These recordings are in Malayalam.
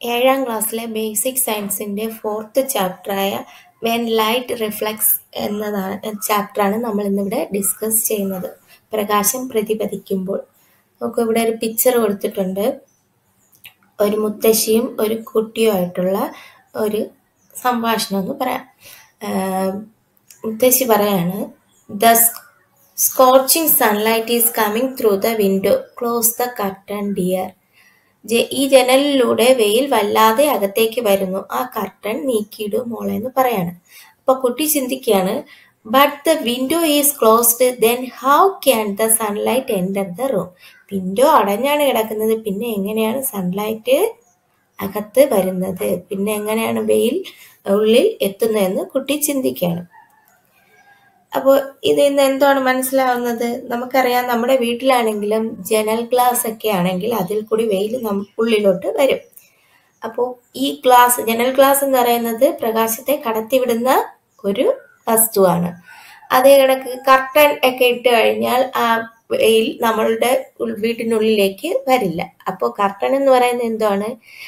ഏഴാം ക്ലാസ്സിലെ ബേസിക് സയൻസിൻ്റെ ഫോർത്ത് ചാപ്റ്ററായ വെൻ ലൈറ്റ് റിഫ്ലെക്ട്സ് എന്നതാണ് ചാപ്റ്ററാണ് നമ്മൾ ഇന്നിവിടെ ഡിസ്കസ് ചെയ്യുന്നത്. പ്രകാശം പ്രതിപതിക്കുമ്പോൾ. നമുക്ക് ഇവിടെ ഒരു പിക്ചർ കൊടുത്തിട്ടുണ്ട്. ഒരു മുത്തശ്ശിയും ഒരു കുട്ടിയുമായിട്ടുള്ള ഒരു സംഭാഷണം എന്ന് പറയാം. മുത്തശ്ശി പറയാണ്, the scorching sunlight is coming through the window, close the curtain dear. ഈ ജനലിലൂടെ വെയിൽ വല്ലാതെ അകത്തേക്ക് വരുന്നു, ആ കർട്ടൻ നീക്കിയിടും മോളെ എന്ന് പറയാണ്. അപ്പൊ കുട്ടി ചിന്തിക്കുകയാണ്, but the window is closed, then how can the sunlight enter the room. Window അടഞ്ഞാണ് കിടക്കുന്നത്, പിന്നെ എങ്ങനെയാണ് സൺലൈറ്റ് അകത്ത് വരുന്നത്, പിന്നെ എങ്ങനെയാണ് വെയിൽ ഉള്ളിൽ എത്തുന്നതെന്ന് കുട്ടി ചിന്തിക്കുകയാണ്. അപ്പോൾ ഇതിൽ നിന്ന് എന്താണ് മനസ്സിലാവുന്നത്? നമുക്കറിയാം, നമ്മുടെ വീട്ടിലാണെങ്കിലും ജനൽ ഗ്ലാസ് ഒക്കെ ആണെങ്കിൽ അതിൽ കൂടി വെയിൽ ഉള്ളിലോട്ട് വരും. അപ്പോൾ ഈ ജനൽ ഗ്ലാസ് എന്ന് പറയുന്നത് പ്രകാശത്തെ കടത്തിവിടുന്ന ഒരു വസ്തുവാണ്. അതേ കണക്ക് കർട്ടൻ ഒക്കെ ഇട്ട് കഴിഞ്ഞാൽ ആ വെയിൽ നമ്മളുടെ വീട്ടിനുള്ളിലേക്ക് വരില്ല. അപ്പോൾ കർട്ടൻ എന്ന് പറയുന്നത് എന്താണ്?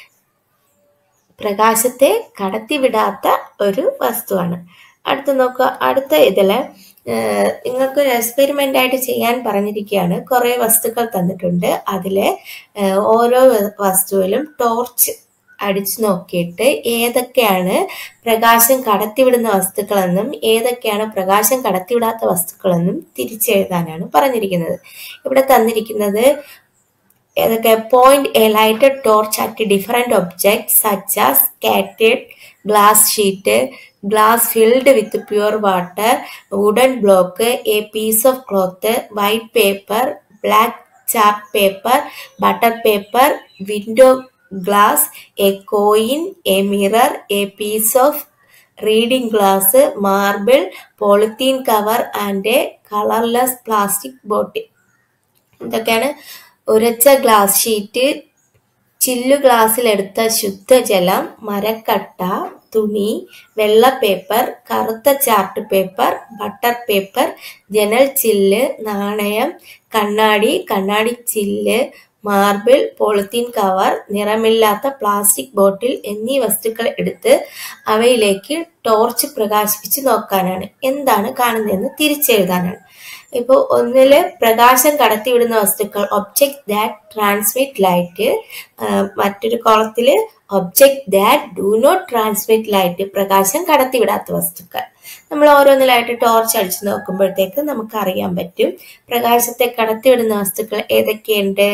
പ്രകാശത്തെ കടത്തിവിടാത്ത ഒരു വസ്തുവാണ്. അടുത്ത് നോക്കുക, അടുത്ത ഇതില് നിങ്ങൾക്ക് ഒരു എക്സ്പെരിമെന്റ് ആയിട്ട് ചെയ്യാൻ പറഞ്ഞിരിക്കുകയാണ്. കുറെ വസ്തുക്കൾ തന്നിട്ടുണ്ട്. അതിലെ ഓരോ വസ്തുവിലും ടോർച്ച് അടിച്ചു നോക്കിയിട്ട് ഏതൊക്കെയാണ് പ്രകാശം കടത്തിവിടുന്ന വസ്തുക്കളെന്നും ഏതൊക്കെയാണ് പ്രകാശം കടത്തിവിടാത്ത വസ്തുക്കളെന്നും തിരിച്ചെഴുതാനാണ് പറഞ്ഞിരിക്കുന്നത്. ഇവിടെ തന്നിരിക്കുന്നത് ഏതൊക്കെ? Point a lighted torch at different objects such as scattered glass sheet, glass filled with pure water, wooden block, a piece of cloth, white paper, black chart paper, butter paper, window glass, a coin, a mirror, a piece of reading glass, marble, polythene cover and a colorless plastic bottle. ഇതൊക്കെയാണ് ഉരച്ച ഗ്ലാസ് ഷീറ്റ്, ചില്ലു ഗ്ലാസ്സിലെടുത്ത ശുദ്ധജലം, മരക്കട്ട, തുണി, വെള്ള പേപ്പർ, കറുത്ത ചാർട്ട് പേപ്പർ, ബട്ടർ പേപ്പർ, ജനൽ ചില്ല്, നാണയം, കണ്ണാടി, കണ്ണാടി ചില്ല്, മാർബിൾ, പോളിത്തീൻ കവർ, നിറമില്ലാത്ത പ്ലാസ്റ്റിക് ബോട്ടിൽ എന്നീ വസ്തുക്കൾ എടുത്ത് അവയിലേക്ക് ടോർച്ച് പ്രകാശിപ്പിച്ച് നോക്കാനാണ്. എന്താണ് കാണുന്നതെന്ന് തിരിച്ചെഴുതാനാണ്. ഇപ്പോൾ ഒന്നില് പ്രകാശം കടത്തിവിടുന്ന വസ്തുക്കൾ, ഒബ്ജക്ട് ദാറ്റ് ട്രാൻസ്മിറ്റ് ലൈറ്റ്. മറ്റൊരു കോളത്തില് object that do not transmit light, പ്രകാശം കടത്തിവിടാത്ത വസ്തുക്കൾ. നമ്മൾ ഓരോന്നിലായിട്ട് ടോർച്ച് അടിച്ചു നോക്കുമ്പോഴത്തേക്ക് നമുക്ക് അറിയാൻ പറ്റും പ്രകാശത്തെ കടത്തിവിടുന്ന വസ്തുക്കൾ ഏതൊക്കെയുണ്ട്.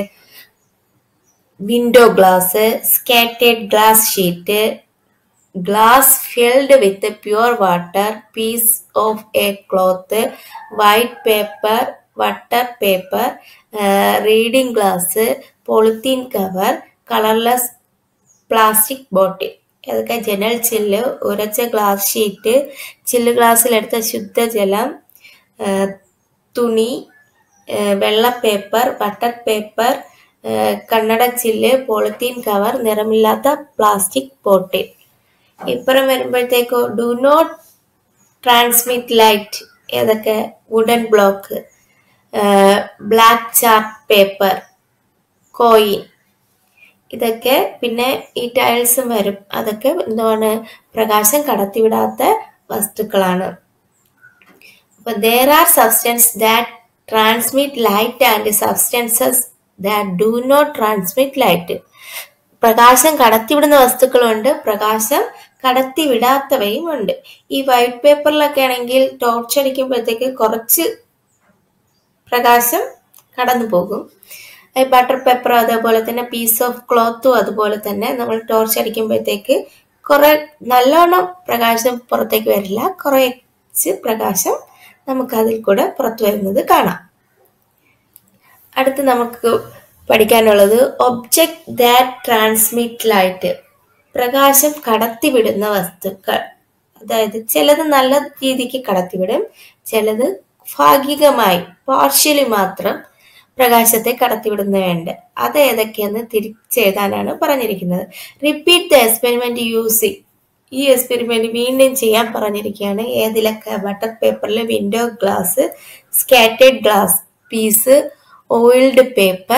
Window glass, scattered glass sheet, glass filled with pure water, piece of a cloth, white paper, butter paper, reading glass, polythene cover, colorless plastic bottle. ഏതൊക്കെ? ജനൽ ചില്ല്, ഉരച്ച ഗ്ലാസ് ഷീറ്റ്, ചില്ല് ഗ്ലാസ്സിലെടുത്ത ശുദ്ധജലം, തുണി, വെള്ള പേപ്പർ, ബട്ടർ പേപ്പർ, കണ്ണട ചില്ല്, പോളിത്തീൻ കവർ, നിറമില്ലാത്ത പ്ലാസ്റ്റിക് ബോട്ടിൽ. ഇപ്പുറം വരുമ്പോഴത്തേക്കോ ഡു നോട്ട് ട്രാൻസ്മിറ്റ് ലൈറ്റ് ഏതൊക്കെ? Wooden block, black chart paper, coin. ഇതൊക്കെ പിന്നെ ഈ ടൈൽസും വരും. അതൊക്കെ എന്താണ്? പ്രകാശം കടത്തിവിടാത്ത വസ്തുക്കളാണ്. അപ്പൊ there are substances that transmit light and substances that do not transmit light. പ്രകാശം കടത്തിവിടുന്ന വസ്തുക്കളുണ്ട്, പ്രകാശം കടത്തിവിടാത്തവയും ഉണ്ട്. ഈ വൈറ്റ് പേപ്പറിലൊക്കെ ആണെങ്കിൽ ടോർച്ച് അടിക്കുമ്പോഴത്തേക്ക് കുറച്ച് പ്രകാശം കടന്നു പോകും. ബട്ടർ പേപ്പർ അതേപോലെ തന്നെ, പീസ് ഓഫ് ക്ലോത്തും അതുപോലെ തന്നെ നമ്മൾ ടോർച്ച് അടിക്കുമ്പോഴത്തേക്ക് കുറെ നല്ലോണം പ്രകാശം പുറത്തേക്ക് വരില്ല, കുറച്ച് പ്രകാശം നമുക്ക് അതിൽ കൂടെ പുറത്തു വരുന്നത് കാണാം. അടുത്ത് നമുക്ക് പഠിക്കാനുള്ളത് ഒബ്ജക്ട് ദാറ്റ് ട്രാൻസ്മിറ്റ് ലൈറ്റ്, പ്രകാശം കടത്തിവിടുന്ന വസ്തുക്കൾ. അതായത് ചിലത് നല്ല രീതിക്ക് കടത്തിവിടും, ചിലത് ഭാഗികമായി പാർഷ്യലി മാത്രം പ്രകാശത്തെ കടത്തിവിടുന്നവയുണ്ട്. അത് ഏതൊക്കെയെന്ന് തിരിച്ചെഴുതാനാണ് പറഞ്ഞിരിക്കുന്നത്. Repeat the experiment using. ഈ എക്സ്പെരിമെന്റ് വീണ്ടും ചെയ്യാൻ പറഞ്ഞിരിക്കുകയാണ്. ഏതിലൊക്കെ? ബട്ടർ പേപ്പറിൽ window glass, scattered glass piece, oiled paper,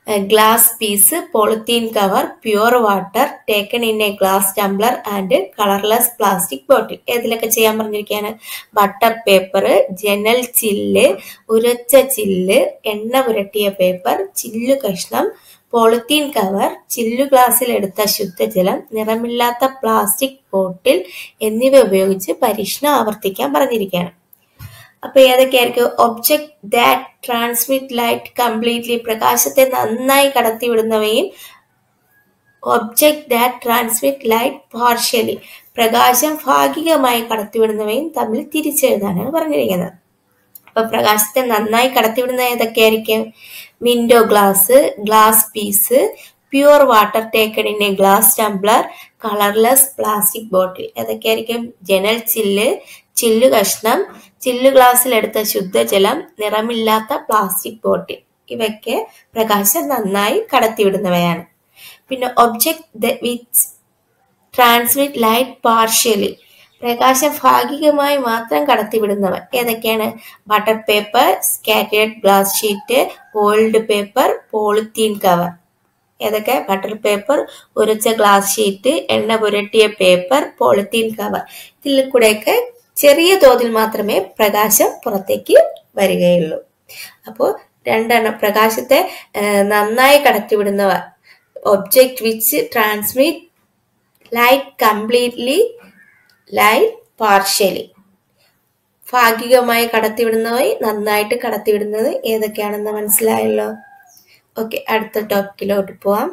glass piece, polythene cover, pure water taken in a glass tumbler and colorless plastic bottle. ഏതിലൊക്കെ ചെയ്യാൻ പറഞ്ഞിരിക്കുകയാണ്? ബട്ടർ പേപ്പർ, ജനൽ ചില്ല്, ഉരച്ച ചില്ല്, എണ്ണ പുരട്ടിയ പേപ്പർ, ചില്ലു കഷ്ണം, പോളിത്തീൻ കവർ, ചില്ലു ഗ്ലാസ്സിൽ എടുത്ത ശുദ്ധജലം, നിറമില്ലാത്ത പ്ലാസ്റ്റിക് ബോട്ടിൽ എന്നിവ ഉപയോഗിച്ച് പരീക്ഷണം ആവർത്തിക്കാൻ പറഞ്ഞിരിക്കുകയാണ്. അപ്പൊ ഏതൊക്കെയായിരിക്കും? Object that transmit light completely, പ്രകാശത്തെ നന്നായി കടത്തിവിടുന്നവയും object that transmit light partially, പ്രകാശം ഭാഗികമായി കടത്തിവിടുന്നവയും തമ്മിൽ തിരിച്ചെഴുതാനാണ് പറഞ്ഞിരിക്കുന്നത്. അപ്പൊ പ്രകാശത്തെ നന്നായി കടത്തിവിടുന്ന ഏതൊക്കെയായിരിക്കും? Window glass, glass piece, pure water taken in a glass tumbler, colourless plastic bottle. ഏതൊക്കെയായിരിക്കും? ജനൽ ചില്ല്, ചില്ലു കഷ്ണം, ചില്ലു ഗ്ലാസ്സിൽ എടുത്ത ശുദ്ധജലം, നിറമില്ലാത്ത പ്ലാസ്റ്റിക് ബോട്ടിൽ. ഇവയ്ക്ക് പ്രകാശം നന്നായി കടത്തിവിടുന്നവയാണ്. പിന്നെ object which transmit light partially, പ്രകാശം ഭാഗികമായി മാത്രം കടത്തിവിടുന്നവ ഏതൊക്കെയാണ്? Butter paper, scattered glass sheet, old paper, polythene cover. ഏതൊക്കെ? ബട്ടർ പേപ്പർ, ഉരച്ച ഗ്ലാസ് ഷീറ്റ്, എണ്ണ പുരട്ടിയ പേപ്പർ, പോളിത്തീൻ കവർ. ഇതിൽ കൂടെയൊക്കെ ചെറിയ തോതിൽ മാത്രമേ പ്രകാശം പുറത്തേക്ക് വരികയുള്ളൂ. അപ്പോൾ രണ്ടെണ്ണം പ്രകാശത്തെ നന്നായി കടത്തിവിടുന്നവ object which transmit light completely, light partially. ഭാഗികമായി കടത്തിവിടുന്നവയും നന്നായിട്ട് കടത്തിവിടുന്നത് ഏതൊക്കെയാണെന്ന് മനസ്സിലായല്ലോ. ഓക്കെ, അടുത്ത ടോപ്പിക്കിലോട്ട് പോവാം.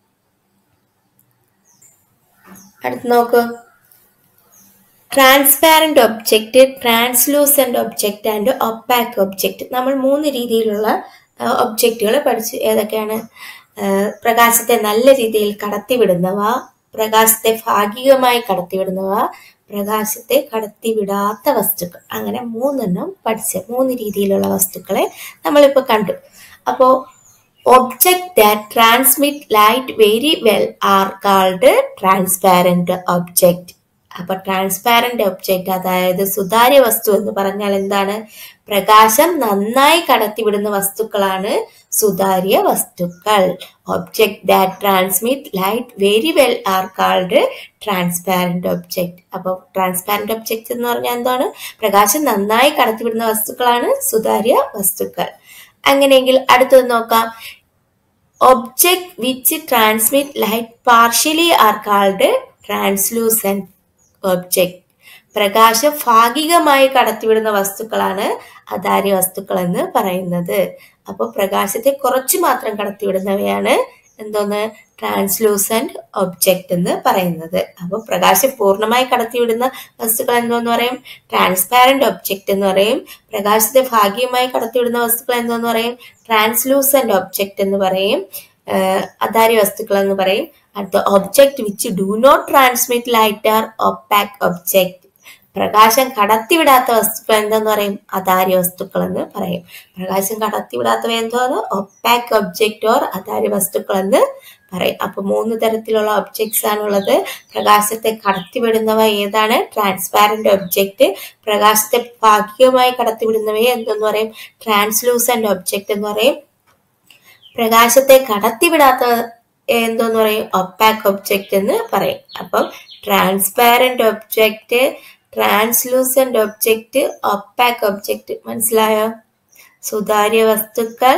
അടുത്ത് നോക്കൂ. Transparent object, translucent object and opaque object. നമ്മൾ 3 രീതിയിലുള്ള ഒബ്ജക്റ്റുകൾ പഠിച്ചു. ഏതൊക്കെയാണ്? പ്രകാശത്തെ നല്ല രീതിയിൽ കടത്തിവിടുന്നവ, പ്രകാശത്തെ ഭാഗികമായി കടത്തിവിടുന്നവ, പ്രകാശത്തെ കടത്തിവിടാത്ത വസ്തുക്കൾ. അങ്ങനെ 3 പഠിച്ച 3 രീതിയിലുള്ള വസ്തുക്കളെ നമ്മളിപ്പോ കണ്ടു. അപ്പോ object that transmit light very well are called transparent object. അപ്പൊ ട്രാൻസ്പാരന്റ് ഒബ്ജക്റ്റ്, അതായത് സുതാര്യ വസ്തു എന്ന് പറഞ്ഞാൽ എന്താണ്? പ്രകാശം നന്നായി കടത്തിവിടുന്ന വസ്തുക്കളാണ് സുതാര്യ വസ്തുക്കൾ. Object that transmit light very well are called transparent object. അപ്പൊ ട്രാൻസ്പാരന്റ് ഒബ്ജക്റ്റ് എന്ന് പറഞ്ഞാൽ എന്താണ്? പ്രകാശം നന്നായി കടത്തിവിടുന്ന വസ്തുക്കളാണ് സുതാര്യ വസ്തുക്കൾ. അങ്ങനെയെങ്കിൽ അടുത്തത് നോക്കാം. Object which transmit light partially are called translucent object. പ്രകാശം ഭാഗികമായി കടത്തിവിടുന്ന വസ്തുക്കളാണ് അധാര്യ വസ്തുക്കൾ എന്ന് പറയുന്നത്. അപ്പോൾ പ്രകാശത്തെ കുറച്ച് മാത്രം കടത്തിവിടുന്നവയാണ് എന്തോന്ന്? ട്രാൻസ്ലൂസന്റ് ഒബ്ജക്റ്റ് എന്ന് പറയുന്നത്. അപ്പോൾ പ്രകാശം പൂർണ്ണമായി കടത്തിവിടുന്ന വസ്തുക്കൾ എന്തോന്ന് പറയും? ട്രാൻസ്പാരന്റ് ഒബ്ജക്റ്റ് എന്ന് പറയും. പ്രകാശത്തെ ഭാഗികമായി കടത്തിവിടുന്ന വസ്തുക്കൾ എന്തോന്ന് പറയും? ട്രാൻസ്ലൂസന്റ് ഒബ്ജക്റ്റ് എന്ന് പറയും. അധാര്യ വസ്തുക്കൾ എന്ന് പറയും. അടുത്ത object which do not transmit light are opaque object. പ്രകാശം കടത്തിവിടാത്ത വസ്തുക്കൾ എന്തെന്ന് പറയും? അധാര്യ വസ്തുക്കൾ എന്ന് പറയും. പ്രകാശം കടത്തിവിടാത്തവ എന്തോന്ന്? ഒപ്പാക്ക് ഒബ്ജക്റ്റ് ഓർ അധാര്യ വസ്തുക്കൾ എന്ന് പറയും. അപ്പൊ 3 തരത്തിലുള്ള ഒബ്ജക്ട്സ് ആണുള്ളത്. പ്രകാശത്തെ കടത്തിവിടുന്നവ ഏതാണ്? Transparent object. പ്രകാശത്തെ ഭാഗികമായി കടത്തിവിടുന്നവയെ എന്തെന്ന് പറയും? ട്രാൻസ്ലൂസന്റ് ഒബ്ജക്റ്റ് എന്ന് പറയും. പ്രകാശത്തെ കടത്തിവിടാത്ത എന്തോന്ന് പറയും? ഒപ്പാക്ക് ഒബ്ജക്റ്റ് എന്ന് പറയും. അപ്പം transparent object, translucent object, opaque object മനസ്സിലായോ? സുതാര്യ വസ്തുക്കൾ,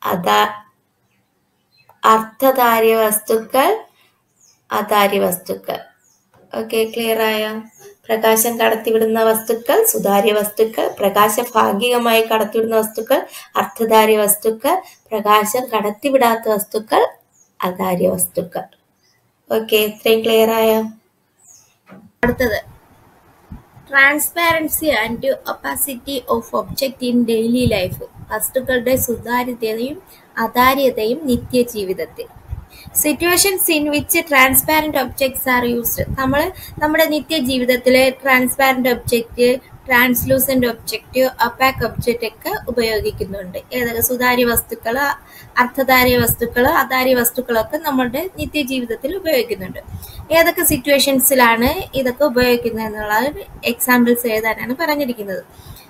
അർദ്ധധാര്യ വസ്തുക്കൾ, അധാര്യ വസ്തുക്കൾ. ഓക്കെ, ക്ലിയർ ആയോ? പ്രകാശം കടത്തിവിടുന്ന വസ്തുക്കൾ സുതാര്യ വസ്തുക്കൾ, പ്രകാശം ഭാഗികമായി കടത്തിവിടുന്ന വസ്തുക്കൾ അർദ്ധധാര്യ വസ്തുക്കൾ, പ്രകാശം കടത്തിവിടാത്ത വസ്തുക്കൾ അധാര്യ വസ്തുക്കൾ. ഓക്കെ, ഇത്രയും ക്ലിയർ ആയോ? അടുത്തത് transparency and opacity of object in daily life. വസ്തുക്കളുടെ സുതാര്യതയും അധാര്യതയും നിത്യജീവിതത്തിൽ. Situations in which transparent objects are used. നമ്മൾ നമ്മുടെ നിത്യജീവിതത്തിലെ transparent object, translucent object, opaque object ഒക്കെ ഉപയോഗിക്കുന്നുണ്ട്. ഏതൊക്കെ? സുതാര്യ വസ്തുക്കൾ, അർദ്ധധാര്യ വസ്തുക്കൾ, അധാര്യ വസ്തുക്കളൊക്കെ നമ്മുടെ നിത്യജീവിതത്തിൽ ഉപയോഗിക്കുന്നുണ്ട്. ഏതൊക്കെ സിറ്റുവേഷൻസിലാണ് ഇതൊക്കെ ഉപയോഗിക്കുന്നത് എന്നുള്ള എക്സാമ്പിൾസ് എഴുതാനാണ് പറഞ്ഞിരിക്കുന്നത്.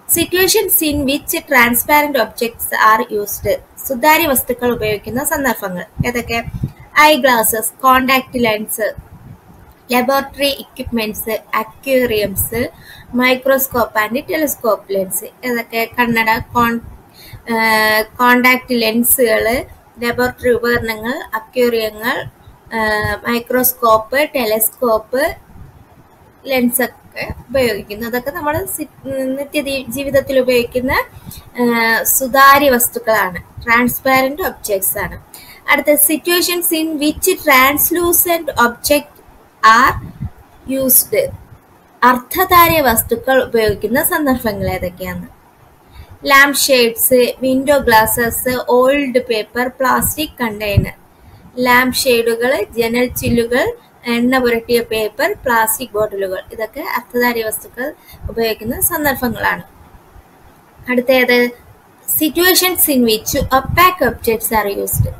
Situations in which transparent objects are used. സുതാര്യ വസ്തുക്കൾ ഉപയോഗിക്കുന്ന സന്ദർഭങ്ങൾ ഏതൊക്കെ? Eye glasses, contact lens, laboratory equipments, aquariums, microscope and telescope lens. ഏതൊക്കെ? കണ്ണട, കോണ്ടാക്ട് ലെൻസുകൾ, ലബോറട്ടറി ഉപകരണങ്ങൾ, അക്വേറിയങ്ങൾ, മൈക്രോസ്കോപ്പ്, ടെലിസ്കോപ്പ് ലെൻസൊക്കെ ഉപയോഗിക്കുന്നു. അതൊക്കെ നമ്മൾ നിത്യ ജീവിതത്തിൽ ഉപയോഗിക്കുന്ന സുതാര്യ വസ്തുക്കളാണ്, ട്രാൻസ്പാരന്റ് ഒബ്ജക്ട്സ് ആണ്. അടുത്ത situations in which translucent object are used. അർദ്ധധാര്യ വസ്തുക്കൾ ഉപയോഗിക്കുന്ന സന്ദർഭങ്ങൾ ഏതൊക്കെയാണ്? Lamp shades, window glasses, old paper, plastic container. Lamp ഷെയ്ഡുകൾ, ജനൽ ചില്ലുകൾ, എണ്ണ പുരട്ടിയ പേപ്പർ, പ്ലാസ്റ്റിക് ബോട്ടിലുകൾ. ഇതൊക്കെ അർദ്ധധാര്യ വസ്തുക്കൾ ഉപയോഗിക്കുന്ന സന്ദർഭങ്ങളാണ്. അടുത്തേത് situations in which opaque objects are used.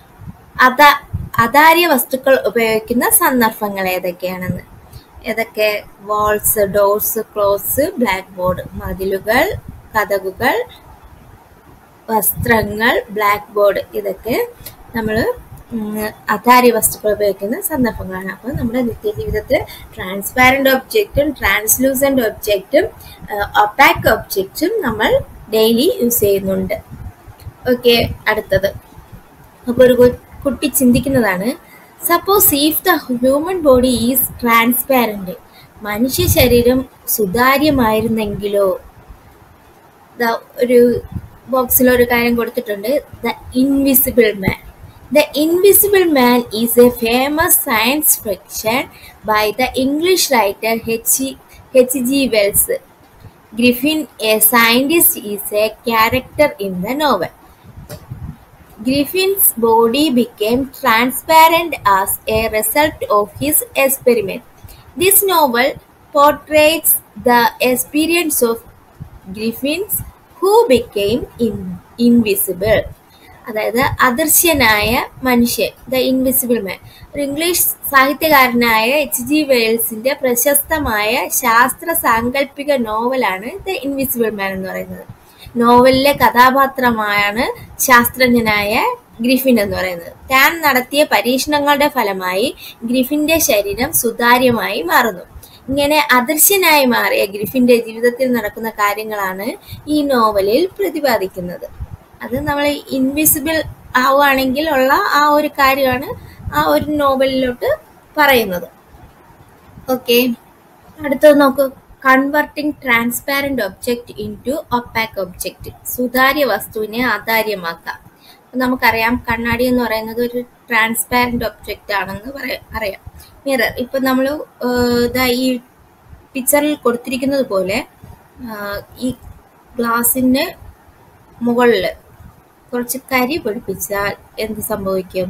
അധാര്യ വസ്തുക്കൾ ഉപയോഗിക്കുന്ന സന്ദർഭങ്ങൾ ഏതൊക്കെയാണെന്ന്? ഏതൊക്കെ? Walls, doors, clothes, black board. മതിലുകൾ, കതകുകൾ, വസ്ത്രങ്ങൾ, ബ്ലാക്ക് ബോർഡ്. ഇതൊക്കെ നമ്മൾ അധാര്യ വസ്തുക്കൾ ഉപയോഗിക്കുന്ന സന്ദർഭങ്ങളാണ്. അപ്പോൾ നമ്മുടെ നിത്യജീവിതത്തിൽ ട്രാൻസ്പാരന്റ് ഒബ്ജക്റ്റും ട്രാൻസ്ലൂസന്റ് ഒബ്ജക്റ്റും ഒപ്പാക് ഒബ്ജക്റ്റും നമ്മൾ ഡെയിലി യൂസ് ചെയ്യുന്നുണ്ട്. ഓക്കെ, അടുത്തത് അപ്പോൾ ഒരു കുട്ടി ചിന്തിക്കുന്നതാണ്, suppose if the human body is transparent, മനുഷ്യ ശരീരം സുതാര്യമായിരുന്നെങ്കിലോ. ഒരു ബോക്സിൽ ഒരു കാര്യം കൊടുത്തിട്ടുണ്ട്, the invisible man. The Invisible Man is a famous science fiction by the English writer H.G. Wells. Griffin, a scientist, is a character in the novel. Griffin's body became transparent as a result of his experiment. This novel portrays the experience of Griffins who became invisible. അതായത് അദൃശ്യനായ മനുഷ്യൻ, ദ ഇൻവിസിബിൾ മാൻ. ഒരു ഇംഗ്ലീഷ് സാഹിത്യകാരനായ H.G. വെൽസിന്റെ പ്രശസ്തമായ ശാസ്ത്ര സാങ്കല്പിക നോവലാണ് ദ ഇൻവിസിബിൾ മാൻ എന്ന് പറയുന്നത്. നോവലിലെ കഥാപാത്രമാണ് ശാസ്ത്രജ്ഞനായ ഗ്രിഫിൻ എന്ന് പറയുന്നത്. താൻ നടത്തിയ പരീക്ഷണങ്ങളുടെ ഫലമായി ഗ്രിഫിന്റെ ശരീരം സുതാര്യമായി മാറുന്നു. ഇങ്ങനെ അദൃശ്യനായി മാറിയ ഗ്രിഫിന്റെ ജീവിതത്തിൽ നടക്കുന്ന കാര്യങ്ങളാണ് ഈ നോവലിൽ പ്രതിപാദിക്കുന്നത്. അത് നമ്മൾ ഇൻവിസിബിൾ ആവുകയാണെങ്കിൽ ഉള്ള ആ ഒരു കാര്യമാണ് ആ ഒരു നോവലിലോട്ട് പറയുന്നത്. ഓക്കെ, അടുത്തത് നോക്കൂ. Converting transparent object into opaque object. സുതാര്യ വസ്തുവിനെ അധാര്യമാക്കാം. നമുക്കറിയാം കണ്ണാടി എന്ന് പറയുന്നത് ഒരു ട്രാൻസ്പാരന്റ് ഒബ്ജക്റ്റ് ആണെന്ന് അറിയാം. മിറർ, ഇപ്പൊ നമ്മൾ ഈ പിക്ചറിൽ കൊടുത്തിരിക്കുന്നത് പോലെ ഈ ഗ്ലാസിന്റെ മുകളിൽ കുറച്ച് കരി പിടിപ്പിച്ചാൽ എന്ത് സംഭവിക്കും?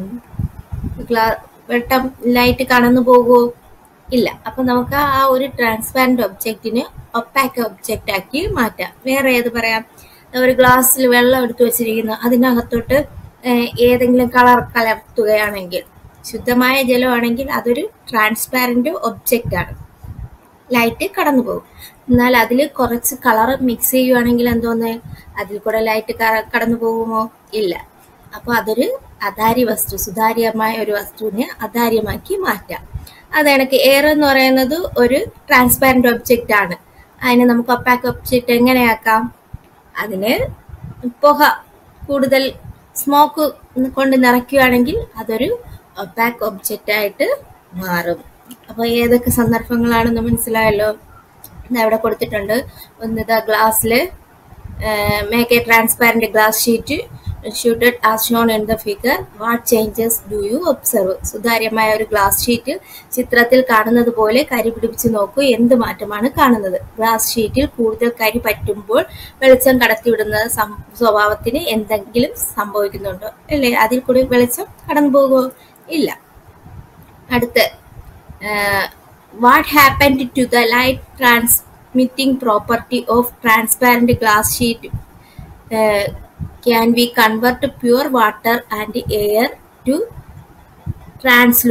വെട്ടം ലൈറ്റ് കടന്നു പോകുമോ? ഇല്ല. അപ്പൊ നമുക്ക് ആ ഒരു ട്രാൻസ്പാരന്റ് ഒബ്ജക്റ്റിന് ഒപ്പാക് ഒബ്ജക്റ്റ് ആക്കി മാറ്റാം. വേറെ ഏത് പറയാം? ഒരു ഗ്ലാസ്സിൽ വെള്ളം എടുത്തു വെച്ചിരിക്കുന്നു, അതിനകത്തോട്ട് ഏതെങ്കിലും കളർ കലർത്തുകയാണെങ്കിൽ, ശുദ്ധമായ ജലമാണെങ്കിൽ അതൊരു ട്രാൻസ്പാരന്റ് ഒബ്ജക്റ്റ് ആണ്, ലൈറ്റ് കടന്നു പോകും. എന്നാൽ അതിൽ കുറച്ച് കളർ മിക്സ് ചെയ്യുവാണെങ്കിൽ എന്തോന്ന്, അതിൽ കൂടെ ലൈറ്റ് കടന്നു പോകുമോ? ഇല്ല. അപ്പോൾ അതൊരു അധാര്യ വസ്തു, സുതാര്യമായ ഒരു വസ്തുവിനെ അധാര്യമാക്കി മാറ്റാം. അതെനിക്ക് എയർ എന്ന് പറയുന്നത് ഒരു ട്രാൻസ്പാരന്റ് ഒബ്ജക്റ്റ് ആണ്. അതിനെ നമുക്ക് ഒപ്പാക് ഒബ്ജക്റ്റ് എങ്ങനെയാക്കാം? അതിന് പുക, കൂടുതൽ സ്മോക്ക് കൊണ്ട് നിറയ്ക്കുകയാണെങ്കിൽ അതൊരു ഒപ്പാക് ഒബ്ജക്റ്റ് ആയിട്ട് മാറും. അപ്പോൾ ഏതൊക്കെ സന്ദർഭങ്ങളാണെന്ന് മനസ്സിലായല്ലോ. അവിടെ കൊടുത്തിട്ടുണ്ട്. ഒന്ന്, ഗ്ലാസ്സിൽ make a transparent glass sheet shooted as shown in the figure. What changes do you observe? സുതാര്യമായ ഒരു ഗ്ലാസ് ഷീറ്റ് ചിത്രത്തിൽ കാണുന്നത് പോലെ കരി പിടിപ്പിച്ച് നോക്കൂ, എന്ത് മാറ്റമാണ് കാണുന്നത്? ഗ്ലാസ് ഷീറ്റിൽ കൂടുതൽ കരി പറ്റുമ്പോൾ വെളിച്ചം കടത്തിവിടുന്ന സ്വഭാവത്തിന് എന്തെങ്കിലും സംഭവിക്കുന്നുണ്ടോ? അല്ലേ? അതിൽ കൂടി വെളിച്ചം കടന്നു പോകുമോ? ഇല്ല. അടുത്ത്, what happened to the light transmitting property of transparent glass sheet? Can we convert pure water and air to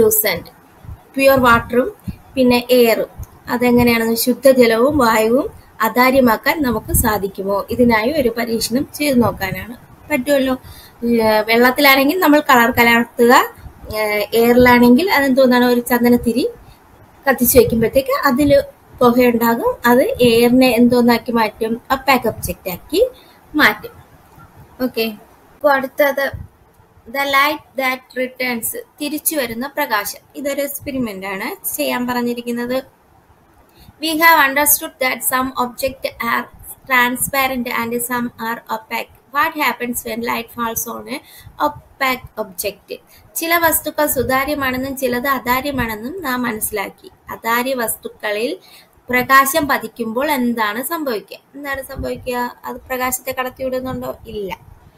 translucent? Pure വാട്ടറും പിന്നെ എയറും അതെങ്ങനെയാണെന്ന്, ശുദ്ധജലവും വായുവും അതാര്യമാക്കാൻ നമുക്ക് സാധിക്കുമോ? ഇതിനായി ഒരു പരീക്ഷണം ചെയ്തു നോക്കാനാണ്. പറ്റുമല്ലോ. വെള്ളത്തിലാണെങ്കിൽ നമ്മൾ കളർ കലർത്തുക, എയറിലാണെങ്കിൽ അതെന്തോന്നാണ്, ഒരു ചന്ദനത്തിരി കത്തിച്ചു വെക്കുമ്പോഴത്തേക്ക് അതിൽ പുകയുണ്ടാകും. അത് എയറിനെ എന്തോന്നാക്കി മാറ്റും, അപ്പാക്ക് ഒബ്ജക്റ്റ് ആക്കി മാറ്റും. ഓക്കെ. അപ്പോൾ അടുത്തത് ദ ലൈറ്റ് ദാറ്റ് റിട്ടേൺസ്, തിരിച്ചു വരുന്ന പ്രകാശം. ഇതൊരു എക്സ്പെരിമെന്റ് ആണ് ചെയ്യാൻ പറഞ്ഞിരിക്കുന്നത്. We have understood that some objects are transparent and some are opaque. What happens when light falls on a opaque object? ചില വസ്തുക്കൾ സുതാര്യമാണെന്നും ചിലത് അതാര്യമാണെന്നും നാം മനസ്സിലാക്കി. അതാര്യ വസ്തുക്കളിൽ പ്രകാശം പതിക്കുമ്പോൾ എന്താണ് സംഭവിക്കുക? അത് പ്രകാശത്തെ കടത്തിവിടുന്നുണ്ടോ? ഇല്ല.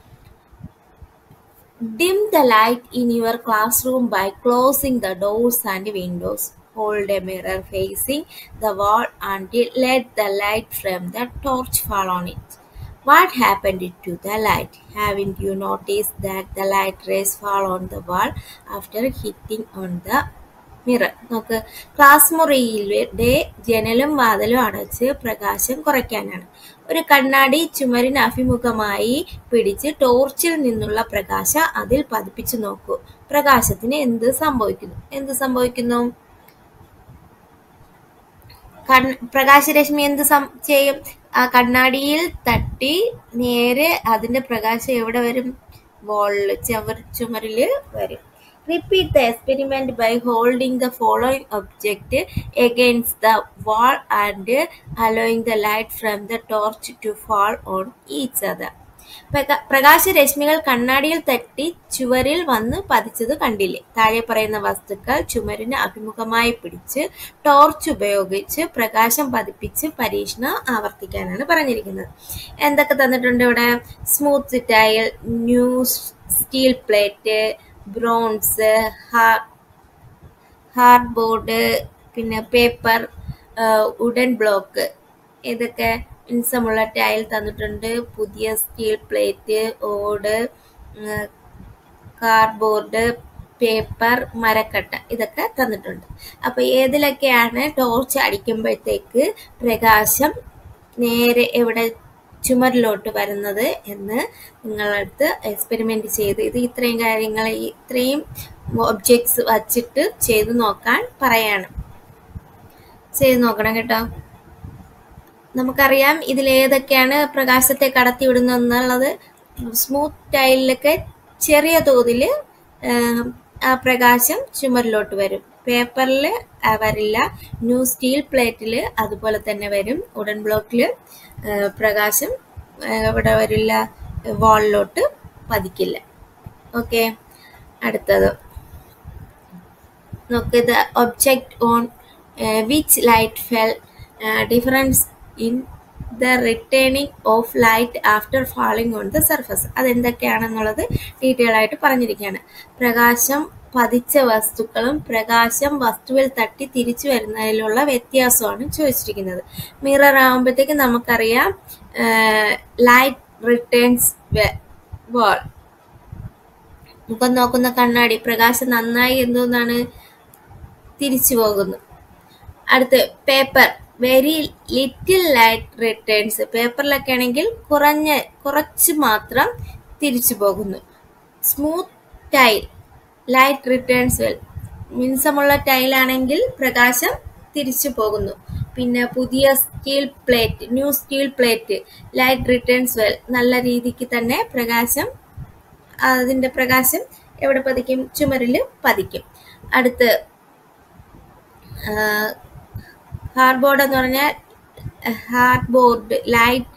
Dim the light in your classroom by closing the doors and windows. Hold a mirror facing the wall and let the light from the torch fall on it. What happened to the light? Haven't you noticed that the light rays fall on the wall after hitting on the mirror? നോക്ക്, ക്ലാസ് മുറിയുടെ ജനലും വാതിലും അടച്ച് പ്രകാശം കുറയ്ക്കാനാണ്. ഒരു കണ്ണാടി ചുമരിന് അഭിമുഖമായി പിടിച്ച് ടോർച്ചിൽ നിന്നുള്ള പ്രകാശം അതിൽ പതിപ്പിച്ചു നോക്കൂ. പ്രകാശത്തിന് എന്ത് സംഭവിക്കുന്നു? പ്രകാശരശ്മി എന്ത് ചെയ്യും? ആ കണ്ണാടിയിൽ തട്ടി നേരെ അതിന്റെ പ്രകാശം എവിടെ വരും? വാളില്, ചുമരില് വരും. Repeat the experiment by holding the following object against the wall and allowing the light from the torch to fall on each other. പ്രകാശരശ്മികൾ കണ്ണാടിയിൽ തട്ടി ചുവരിൽ വന്ന് പതിച്ചത് കണ്ടില്ലേ? താഴെ പറയുന്ന വസ്തുക്കൾ ചുമരിന് അഭിമുഖമായി പിടിച്ച് ടോർച്ച് ഉപയോഗിച്ച് പ്രകാശം പതിപ്പിച്ച് പരീക്ഷണം ആവർത്തിക്കാനാണ് പറഞ്ഞിരിക്കുന്നത്. എന്തൊക്കെ തന്നിട്ടുണ്ട് ഇവിടെ? Smooth tile, new steel plate, bronze, hard board, പിന്നെ പേപ്പർ, വുഡൻ ബ്ലോക്ക്. ഇതൊക്കെ മിനുസമുള്ള ടൈൽ തന്നിട്ടുണ്ട്. പുതിയ സ്റ്റീൽ പ്ലേറ്റ്, ഓട്, കാർഡ്ബോർഡ്, പേപ്പർ, മരക്കട്ട, ഇതൊക്കെ തന്നിട്ടുണ്ട്. അപ്പൊ ഏതിലൊക്കെയാണ് ടോർച്ച് അടിക്കുമ്പോഴത്തേക്ക് പ്രകാശം നേരെ എവിടെ ചുമരിലോട്ട് വരുന്നത് എന്ന് നിങ്ങളടുത്ത് എക്സ്പെരിമെന്റ് ചെയ്ത് ഇത്രയും കാര്യങ്ങൾ, ഇത്രയും ഒബ്ജക്ട്സ് വച്ചിട്ട് ചെയ്തു നോക്കാൻ പറയാണ്. ചെയ്തു നോക്കണം കേട്ടോ. നമുക്കറിയാം ഇതിലേതൊക്കെയാണ് പ്രകാശത്തെ കടത്തി വിടുന്നത്. സ്മൂത്ത് ടൈലിലൊക്കെ ചെറിയ തോതിൽ ആ പ്രകാശം ചുമരിലോട്ട് വരും. പേപ്പറിൽ വരില്ല. ന്യൂ സ്റ്റീൽ പ്ലേറ്റിൽ അതുപോലെ തന്നെ വരും. വുഡൻ ബ്ലോക്കിൽ പ്രകാശം ഇവിടെ വരില്ല, വാളിലോട്ട് പതിക്കില്ല. ഓക്കെ. അടുത്തത് നോക്ക്, the object on which light fell, difference in the returning of light after falling on the surface. അതെന്തൊക്കെയാണെന്നുള്ളത് ഡീറ്റെയിൽ ആയിട്ട് പറഞ്ഞിരിക്കുകയാണ്. പ്രകാശം പതിച്ച വസ്തുക്കളും പ്രകാശം വസ്തുവിൽ തട്ടി തിരിച്ചു വരുന്നതിലുള്ള വ്യത്യാസമാണ് ചോദിച്ചിരിക്കുന്നത്. മിറർ ആകുമ്പോഴത്തേക്ക് നമുക്കറിയാം ലൈറ്റ് റിട്ടേൺസ് വാൾ. മുഖം നോക്കുന്ന കണ്ണാടി, പ്രകാശം നന്നായി എന്തോന്നാണ് തിരിച്ചു പോകുന്നു. അടുത്ത് paper, very little light returns. പേപ്പറിലൊക്കെ ആണെങ്കിൽ കുറച്ച് മാത്രം തിരിച്ചു പോകുന്നു. Smooth tile, light returns well. മിനുസമുള്ള ടൈലാണെങ്കിൽ പ്രകാശം തിരിച്ചു പോകുന്നു. പിന്നെ പുതിയ steel plate, new steel plate, light returns well. നല്ല രീതിക്ക് തന്നെ അതിന്റെ പ്രകാശം എവിടെ പതിക്കും? ചുമരിൽ പതിക്കും. അടുത്ത് ഹാർഡ് ബോർഡ് എന്ന് പറഞ്ഞാൽ hard board, light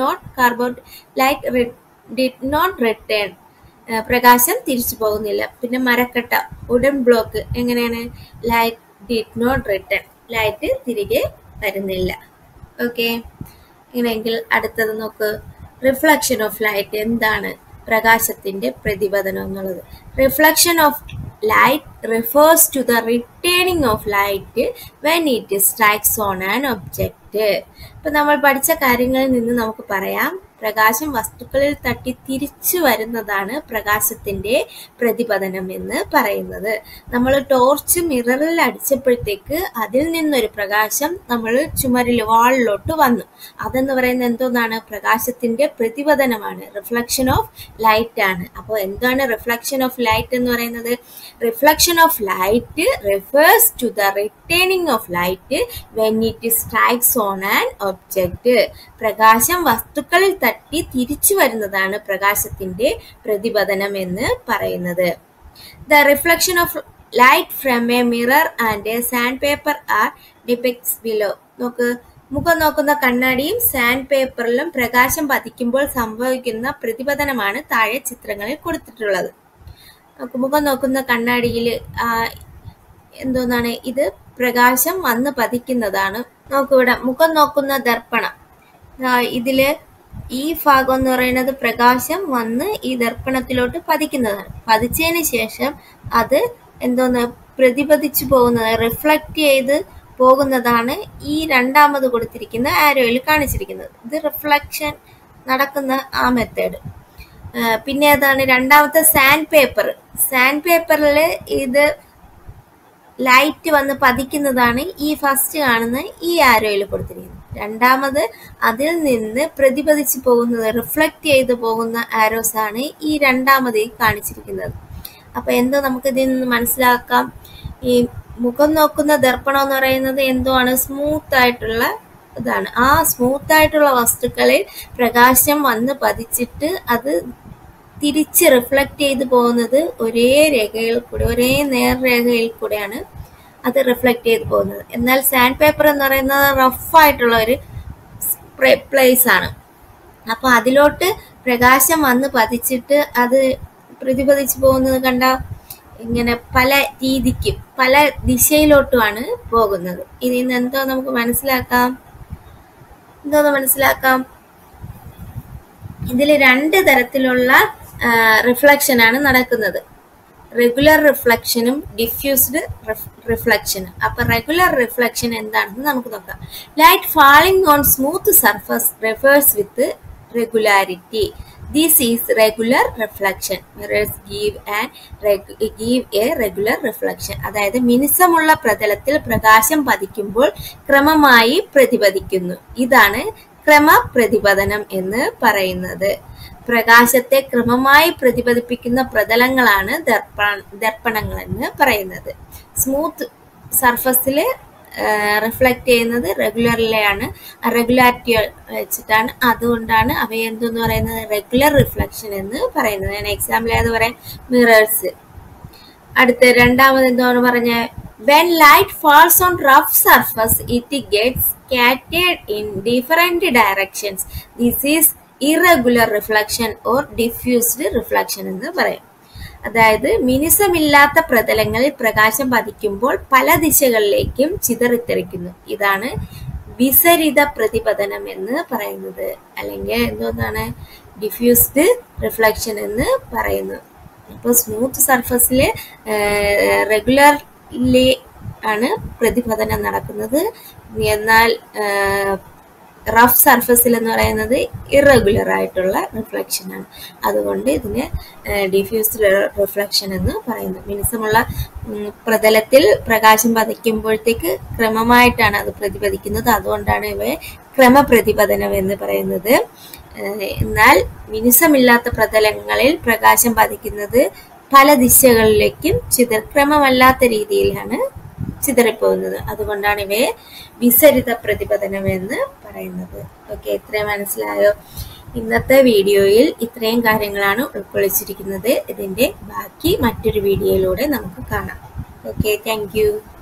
did not return. പ്രകാശം തിരിച്ചു പോകുന്നില്ല. പിന്നെ മരക്കട്ട, വുഡൻ ബ്ലോക്ക്, എങ്ങനെയാണ്? Light did not return, light തിരികെ വരുന്നില്ല. ഓക്കെ. ഇങ്ങനെയെങ്കിൽ അടുത്തത് നോക്ക്, റിഫ്ലക്ഷൻ ഓഫ് ലൈറ്റ്. എന്താണ് പ്രകാശത്തിന്റെ പ്രതിപതനം എന്നുള്ളത്? Reflection of light refers to the returning of light when it strikes on an object. ഇപ്പൊ നമ്മൾ പഠിച്ച കാര്യങ്ങളിൽ നിന്ന് നമുക്ക് പറയാം, പ്രകാശം വസ്തുക്കളിൽ തട്ടി തിരിച്ചു വരുന്നതാണ് പ്രകാശത്തിന്റെ പ്രതിപതനം എന്ന് പറയുന്നത്. നമ്മൾ ടോർച്ച് മിററിൽ അടിച്ചപ്പോഴത്തേക്ക് അതിൽ നിന്നൊരു പ്രകാശം നമ്മൾ ചുമരിൽ വാളിലോട്ട് വന്നു. അതെന്ന് പറയുന്നത് എന്തോന്നാണ്? പ്രകാശത്തിന്റെ പ്രതിപതനമാണ്, റിഫ്ലക്ഷൻ ഓഫ് ലൈറ്റ് ആണ്. അപ്പോൾ എന്താണ് റിഫ്ലക്ഷൻ ഓഫ് ലൈറ്റ് എന്ന് പറയുന്നത്? Reflection of light refers to the returning of light when it strikes on an object. പ്രകാശം വസ്തുക്കളിൽ തട്ടി തിരിച്ചു വരുന്നതാണ് പ്രകാശത്തിന്റെ പ്രതിപതനം എന്ന് പറയുന്നത്. The reflection of light from a mirror and a sandpaper are depicted below. മുഖം നോക്കുന്ന കണ്ണാടിയും സാൻഡ് പേപ്പറിലും പ്രകാശം പതിക്കുമ്പോൾ സംഭവിക്കുന്ന പ്രതിപതനമാണ് താഴെ ചിത്രങ്ങളിൽ കൊടുത്തിട്ടുള്ളത്. മുഖം നോക്കുന്ന കണ്ണാടിയിൽ എന്തോന്നാണ്? ഇത് പ്രകാശം വന്ന് പതിക്കുന്നതാണ്. നോക്കിവിടെ മുഖം നോക്കുന്ന ദർപ്പണം, ഇതില് ഈ ഭാഗം എന്ന് പറയുന്നത് പ്രകാശം വന്ന് ഈ ദർപ്പണത്തിലോട്ട് പതിക്കുന്നതാണ്. പതിച്ചതിന് ശേഷം അത് എന്തോന്ന് പ്രതിപതിച്ചു പോകുന്നത്, റിഫ്ലക്ട് ചെയ്ത് പോകുന്നതാണ് ഈ രണ്ടാമത് കൊടുത്തിരിക്കുന്ന ആരോയിൽ കാണിച്ചിരിക്കുന്നത്. ഇത് റിഫ്ലക്ഷൻ നടക്കുന്ന ആ മെത്തേഡ്. പിന്നെ അതാണ് രണ്ടാമത്തെ സാൻഡ് പേപ്പർ. സാൻഡ് പേപ്പറിൽ ഇത് ലൈറ്റ് വന്ന് പതിക്കുന്നതാണ് ഈ ഫസ്റ്റ് കാണുന്ന ഈ ആരോയിൽ കൊടുത്തിരിക്കുന്നത്. രണ്ടാമത് അതിൽ നിന്ന് പ്രതിപതിച്ച് പോകുന്നത്, റിഫ്ലക്ട് ചെയ്ത് പോകുന്ന ആരോസ് ആണ് ഈ രണ്ടാമത് കാണിച്ചിരിക്കുന്നത്. അപ്പൊ എന്തോ നമുക്ക് ഇതിൽ നിന്ന് മനസ്സിലാക്കാം, ഈ മുഖം നോക്കുന്ന ദർപ്പണം എന്ന് പറയുന്നത് എന്തോ ആണ്? സ്മൂത്ത് ആയിട്ടുള്ള ഇതാണ്. ആ സ്മൂത്ത് ആയിട്ടുള്ള വസ്തുക്കളിൽ പ്രകാശം വന്ന് പതിച്ചിട്ട് അത് തിരിച്ച് റിഫ്ലക്ട് ചെയ്ത് പോകുന്നത് ഒരേ രേഖയിൽ കൂടെ, ഒരേ നേർരേഖയിൽ കൂടെയാണ് അത് റിഫ്ലക്ട് ചെയ്ത് പോകുന്നത്. എന്നാൽ സാൻഡ് പേപ്പർ എന്ന് പറയുന്നത് റഫ് ആയിട്ടുള്ള ഒരു പ്ലേസ് ആണ്. അപ്പൊ അതിലോട്ട് പ്രകാശം വന്ന് പതിച്ചിട്ട് അത് പ്രതിപതിച്ചു പോകുന്നത് കണ്ട ഇങ്ങനെ പല രീതിക്കും പല ദിശയിലോട്ടുമാണ് പോകുന്നത്. ഇതിൽ നിന്ന് എന്തോ നമുക്ക് മനസ്സിലാക്കാം? ഇതിൽ രണ്ട് തരത്തിലുള്ള റിഫ്ലക്ഷൻ ആണ് നടക്കുന്നത്. റെഗുലർ റിഫ്ലക്ഷനും ഡിഫ്യൂസ്ഡ് റിഫ്ലക്ഷനും. അപ്പൊ റെഗുലർ റിഫ്ലക്ഷൻ എന്താണെന്ന് നമുക്ക് നോക്കാം. Light falling on smooth surface refers with regularity. This is regular reflection. Mirrors give a regular reflection. അതായത് മിനുസമുള്ള പ്രതലത്തിൽ പ്രകാശം പതിക്കുമ്പോൾ ക്രമമായി പ്രതിപദിക്കുന്നു. ഇതാണ് ക്രമപ്രതിപതനം എന്ന് പറയുന്നത്. പ്രകാശത്തെ ക്രമമായി പ്രതിപദിപ്പിക്കുന്ന പ്രതലങ്ങളാണ് ദർപ്പണങ്ങൾ എന്ന് പറയുന്നത്. സ്മൂത്ത് സർഫസിൽ റിഫ്ലക്ട് ചെയ്യുന്നത് റെഗുലാരിറ്റി വെച്ചിട്ടാണ്. അതുകൊണ്ടാണ് അവയെ എന്തെന്ന് പറയുന്നത്? റെഗുലർ റിഫ്ലക്ഷൻ എന്ന് പറയുന്നത്. ഞാൻ എക്സാമ്പിൾ ഏത് പറയാം? മിറേഴ്സ്. അടുത്ത രണ്ടാമത് എന്താണ് പറഞ്ഞ? When light falls on rough surface, it gets scattered in different directions. This is irregular reflection or diffused reflection എന്ന് പറയും. അതായത് മിനുസമില്ലാത്ത പ്രതലങ്ങളിൽ പ്രകാശം പതിക്കുമ്പോൾ പല ദിശകളിലേക്കും ചിതറിത്തെറിക്കുന്നു. ഇതാണ് വിസരിത പ്രതിപതനം എന്ന് പറയുന്നത്. അല്ലെങ്കിൽ എന്തോന്നാണ്? ഡിഫ്യൂസ്ഡ് റിഫ്ലക്ഷൻ എന്ന് പറയുന്നു. അപ്പോൾ സ്മൂത്ത് സർഫസിൽ റെഗുലർലി ആണ് പ്രതിപതനം നടക്കുന്നത്. എന്നാൽ റഫ് സർഫസിൽ എന്ന് പറയുന്നത് ഇറഗുലർ ആയിട്ടുള്ള റിഫ്ലക്ഷൻ ആണ്. അതുകൊണ്ട് ഇതിനെ ഡിഫ്യൂസ്ഡ് റിഫ്ലക്ഷൻ എന്ന് പറയുന്നു. മിനുസമുള്ള പ്രതലത്തിൽ പ്രകാശം പതിക്കുമ്പോഴത്തേക്ക് ക്രമമായിട്ടാണ് അത് പ്രതിപദിക്കുന്നത്. അതുകൊണ്ടാണ് ഇവയെ ക്രമപ്രതിപതനം എന്ന് പറയുന്നത്. എന്നാൽ മിനുസമില്ലാത്ത പ്രതലങ്ങളിൽ പ്രകാശം പതിക്കുന്നത് പല ദിശകളിലേക്കും ക്രമമല്ലാത്ത രീതിയിലാണ് ചിതറിപ്പോകുന്നത്. അതുകൊണ്ടാണ് ഇവയെ വിസരിത പ്രതിപതനം എന്ന് പറയുന്നത്. ഓക്കെ, ഇത്രയും മനസ്സിലായോ? ഇന്നത്തെ വീഡിയോയിൽ ഇത്രയും കാര്യങ്ങളാണ് ഉൾക്കൊള്ളിച്ചിരിക്കുന്നത്. ഇതിന്റെ ബാക്കി മറ്റൊരു വീഡിയോയിലൂടെ നമുക്ക് കാണാം. Okay, thank U.